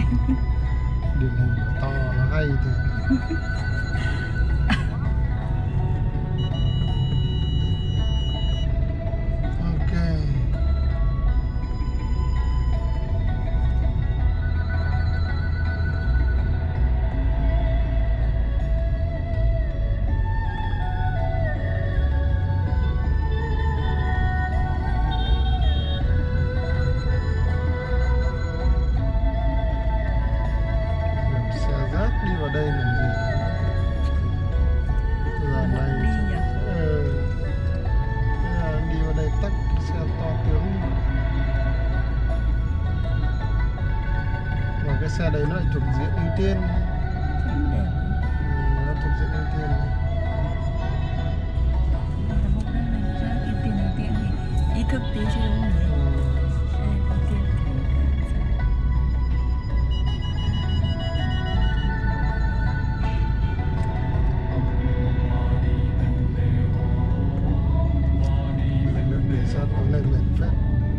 Điển hình mà to nó hay thì ok. Xe rác đi vào đây làm gì? Giờ này đi vào đây tắc xe to tướng. Và cái xe đấy nó lại thuộc diện ưu tiên. Nó thuộc diện ưu tiên. ý thức tí chứ đúng không nhỉ? Để sao tối nay mệt phết.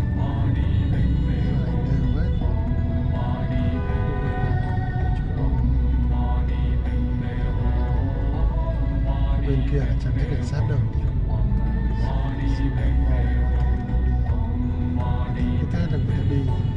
Bên kia là chẳng thấy cảnh sát đâu. Cứ thế là người ta đi.